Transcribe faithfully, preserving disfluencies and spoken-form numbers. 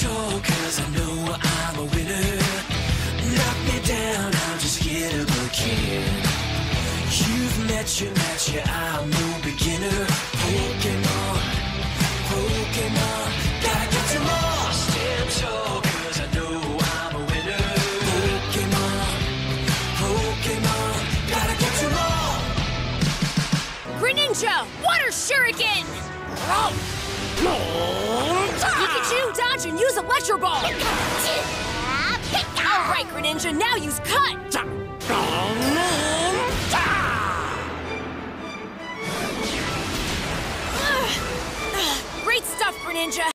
tall, cause I know I'm a winner. Knock me down, I'll just get up again. You've met your match, yeah, I'm no beginner. Pokemon, Pokemon, gotta get some more. Stand tall, cause I know I'm a winner. Pokemon, Pokemon, gotta get some more. Greninja, water shuriken! Pikachu, dodge and use Electro Ball! Alright, Greninja, now use Cut! Great stuff, Greninja!